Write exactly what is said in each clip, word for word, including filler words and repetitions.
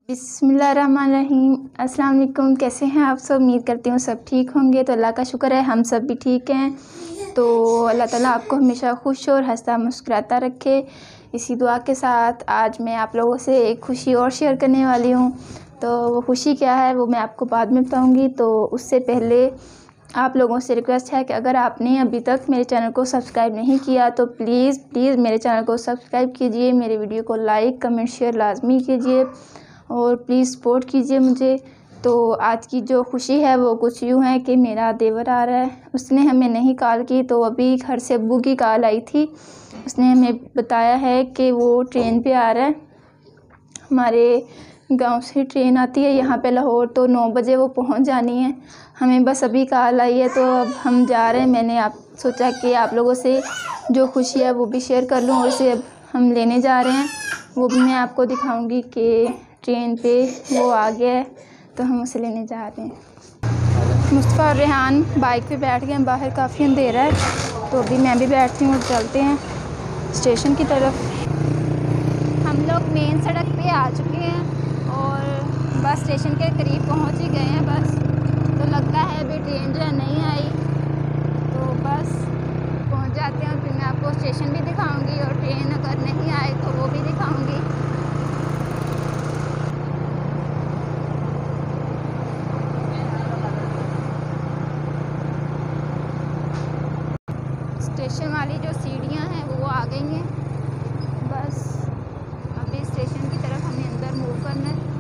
बिस्मिल्लाहिर्रहमानिर्रहीम। अस्सलाम वालेकुम। कैसे हैं आप सब? उम्मीद करती हूँ सब ठीक होंगे। तो अल्लाह का शुक्र है हम सब भी ठीक हैं। तो अल्लाह ताला आपको हमेशा खुश और हंसता मुस्कुराता रखे। इसी दुआ के साथ आज मैं आप लोगों से एक खुशी और शेयर करने वाली हूँ। तो वो खुशी क्या है वो मैं आपको बाद में बताऊँगी। तो उससे पहले आप लोगों से रिक्वेस्ट है कि अगर आपने अभी तक मेरे चैनल को सब्सक्राइब नहीं किया तो प्लीज़ प्लीज़ मेरे चैनल को सब्सक्राइब कीजिए, मेरे वीडियो को लाइक कमेंट शेयर लाजमी कीजिए और प्लीज़ सपोर्ट कीजिए मुझे। तो आज की जो खुशी है वो कुछ यूँ है कि मेरा देवर आ रहा है। उसने हमें नहीं कॉल की, तो अभी घर से अब्बू की कॉल आई थी। उसने हमें बताया है कि वो ट्रेन पे आ रहा है। हमारे गांव से ट्रेन आती है यहाँ पे लाहौर, तो नौ बजे वो पहुंच जानी है। हमें बस अभी कॉल आई है तो अब हम जा रहे हैं। मैंने आप सोचा कि आप लोगों से जो खुशी है वो भी शेयर कर लूँ, और उसे अब हम लेने जा रहे हैं। वो भी मैं आपको दिखाऊंगी कि ट्रेन पे वो आ गया है, तो हम उसे लेने जा रहे हैं। मुस्तफ़ा और रेहान बाइक पे बैठ गए हैं। बाहर काफ़ी अंधेरा है, तो अभी मैं भी बैठती हूँ और चलते हैं स्टेशन की तरफ। हम लोग मेन सड़क पे आ चुके हैं और बस स्टेशन के करीब पहुँच ही गए हैं। बस तो लगता है अभी ट्रेन जो है नहीं आई, तो बस पहुँच जाते हैं और फिर मैं आपको स्टेशन भी दिखाऊंगी और ट्रेन अगर नहीं आए तो वो भी दिखाऊंगी। स्टेशन वाली जो सीढ़ियाँ हैं वो आ गई हैं। बस अभी स्टेशन की तरफ हमें अंदर मूव करना है।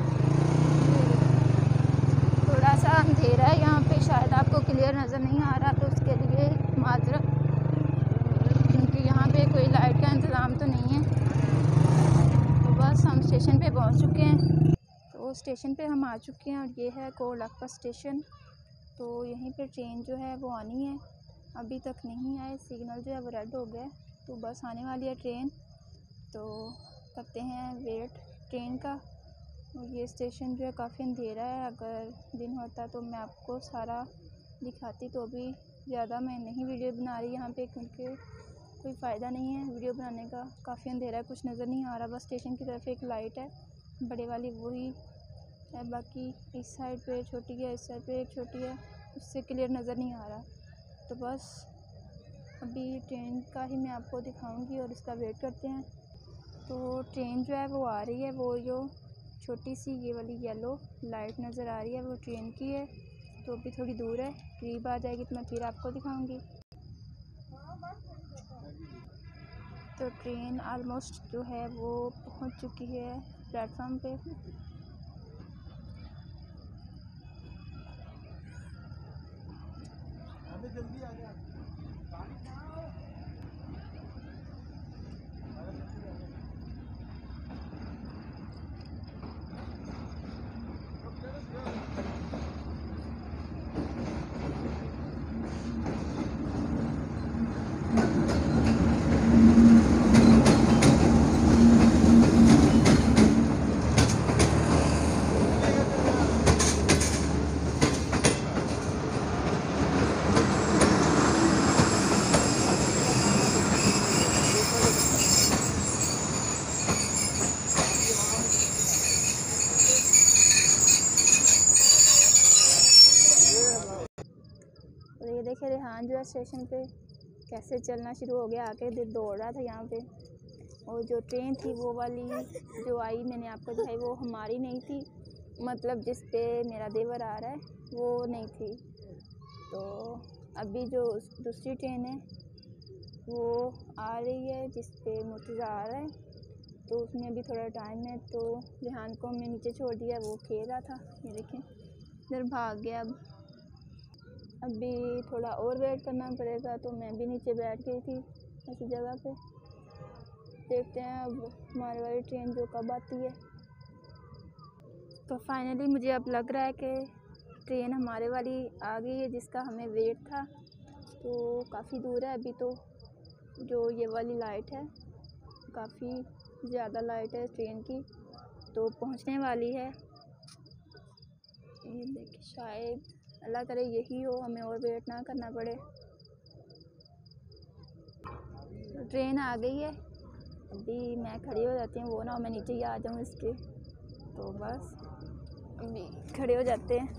थोड़ा सा अंधेरा है यहाँ पे, शायद आपको क्लियर नज़र नहीं आ रहा, तो उसके लिए माजरत, क्योंकि यहाँ पे कोई लाइट का इंतज़ाम तो नहीं है। तो बस हम स्टेशन पे पहुँच चुके हैं। तो स्टेशन पे हम आ चुके हैं और ये है कोल अकबर स्टेशन। तो यहीं पे ट्रेन जो है वो आनी है। अभी तक नहीं आए, सिग्नल जो है वो रेड हो गया है, तो बस आने वाली है ट्रेन। तो करते हैं वेट ट्रेन का। और ये स्टेशन जो है काफ़ी अंधेरा है। अगर दिन होता तो मैं आपको सारा दिखाती, तो अभी ज़्यादा मैं नहीं वीडियो बना रही यहाँ पे, क्योंकि कोई फ़ायदा नहीं है वीडियो बनाने का। काफ़ी अंधेरा है, कुछ नज़र नहीं आ रहा। बस स्टेशन की तरफ एक लाइट है बड़े वाली, वही है। बाकी इस साइड पे छोटी है, इस साइड पे एक छोटी है, उससे क्लियर नज़र नहीं आ रहा। तो बस अभी ट्रेन का ही मैं आपको दिखाऊंगी और इसका वेट करते हैं। तो ट्रेन जो है वो आ रही है। वो जो छोटी सी ये वाली येलो लाइट नज़र आ रही है वो ट्रेन की है। तो अभी थोड़ी दूर है, करीब आ जाएगी तो मैं फिर आपको दिखाऊंगी। तो ट्रेन ऑलमोस्ट जो है वो पहुंच चुकी है प्लेटफॉर्म पे। जल्दी आ जा। और ये देखे रेहान जो है स्टेशन पे कैसे चलना शुरू हो गया, आके दिल दौड़ रहा था यहाँ पे। और जो ट्रेन थी वो वाली जो आई मैंने आपको दिखाई, वो हमारी नहीं थी, मतलब जिस पे मेरा देवर आ रहा है वो नहीं थी। तो अभी जो दूसरी ट्रेन है वो आ रही है जिस पे मुर्तज़ा आ रहा है, तो उसमें अभी थोड़ा टाइम है। तो रेहान को हमने नीचे छोड़ दिया, वो खेल रहा था, ये देखें इधर भाग गया। अब अभी थोड़ा और वेट करना पड़ेगा, तो मैं भी नीचे बैठ गई थी ऐसी जगह पे। देखते हैं अब हमारी वाली ट्रेन जो कब आती है। तो फाइनली मुझे अब लग रहा है कि ट्रेन हमारे वाली आ गई है जिसका हमें वेट था। तो काफ़ी दूर है अभी, तो जो ये वाली लाइट है काफ़ी ज़्यादा लाइट है ट्रेन की, तो पहुंचने वाली है। ये देखिए, शायद अल्लाह करे यही हो, हमें और वेट ना करना पड़े। तो ट्रेन आ गई है। अभी मैं खड़ी हो जाती हूँ, वो ना मैं नीचे ही आ जाऊँ इसके। तो बस अभी खड़े हो जाते हैं।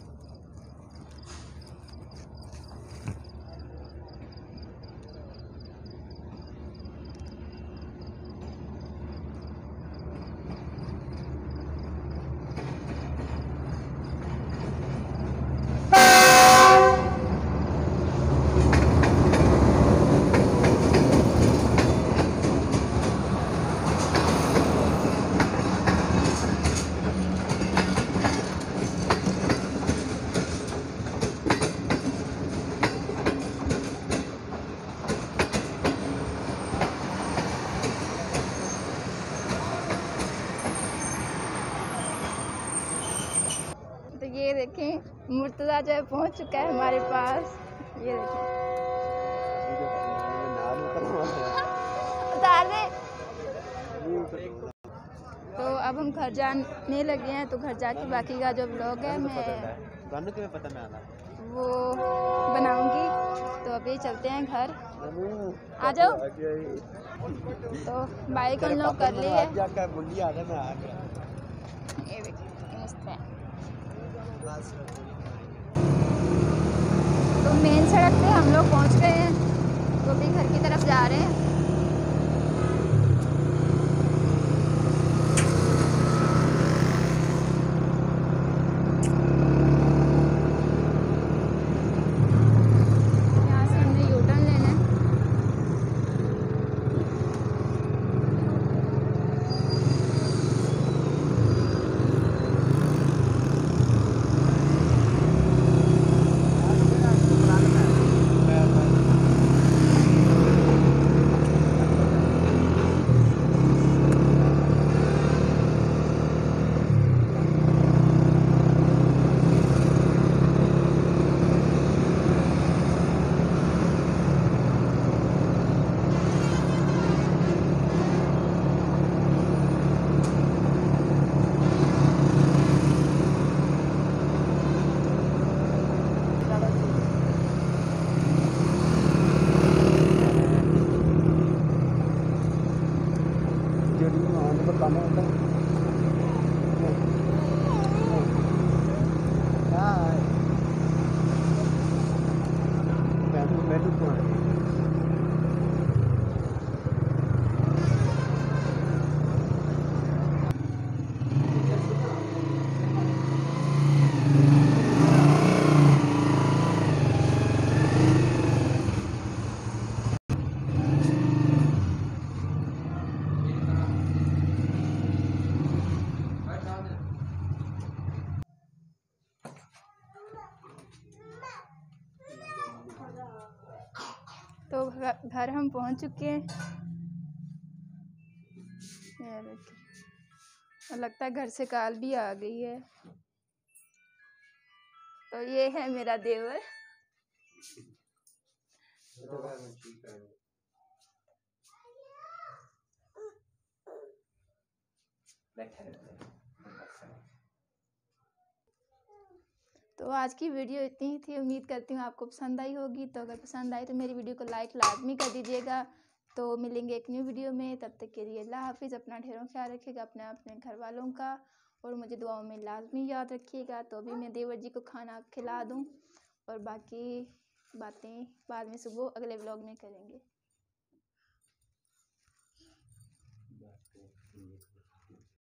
तो ये देखें मुर्तज़ा जो है पहुंच चुका है हमारे पास। ये देखें उतार दे। तो अब हम घर जाने लगे हैं, तो घर जाके बाकी का जो ब्लॉग है मैं वो बनाऊंगी। तो अभी चलते हैं घर, आ जाओ। तो बाइक अनलॉक कर ली है। ये देखिए मस्त है। तो मेन सड़क पे हम लोग पहुंच गए हैं, तो अभी घर की तरफ जा रहे हैं। यहाँ से हमने यू टर्न लेना है। तो घर हम पहुंच चुके हैं। ये देखिए, लगता है घर से कॉल भी आ गई है। तो ये है मेरा देवर। तो आज की वीडियो इतनी ही थी। उम्मीद करती हूँ आपको पसंद आई होगी। तो अगर पसंद आई तो मेरी वीडियो को लाइक लाजमी कर दीजिएगा। तो मिलेंगे एक न्यू वीडियो में, तब तक के लिए अल्लाह हाफिज़। अपना ढेरों ख्याल रखिएगा, अपने अपने घर वालों का, और मुझे दुआओं में लाजमी याद रखिएगा। तो अभी मैं देवर जी को खाना खिला दूँ, और बाकी बातें बाद में सुबह अगले व्लॉग में करेंगे।